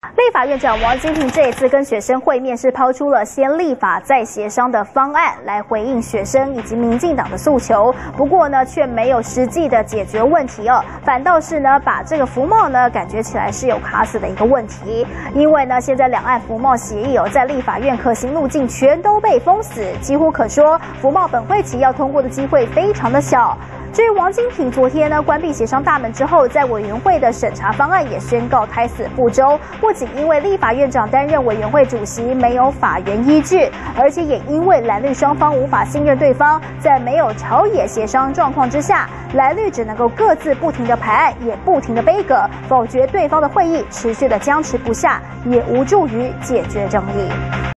立法院长王金平这一次跟学生会面，是抛出了先立法再协商的方案，来回应学生以及民进党的诉求。不过呢，却没有实际的解决问题哦，反倒是呢，把这个服贸呢，感觉起来是有卡死的一个问题。因为呢，现在两岸服贸协议在立法院可行路径全都被封死，几乎可说服贸本会期要通过的机会非常的小。至于王金平昨天呢关闭协商大门之后，在委员会的审查方案也宣告胎死腹中。不仅因为立法院长担任委员会主席没有法源依据，而且也因为蓝绿双方无法信任对方，在没有朝野协商状况之下，蓝绿只能够各自不停的排案，也不停的杯葛，否决对方的会议，持续的僵持不下，也无助于解决争议。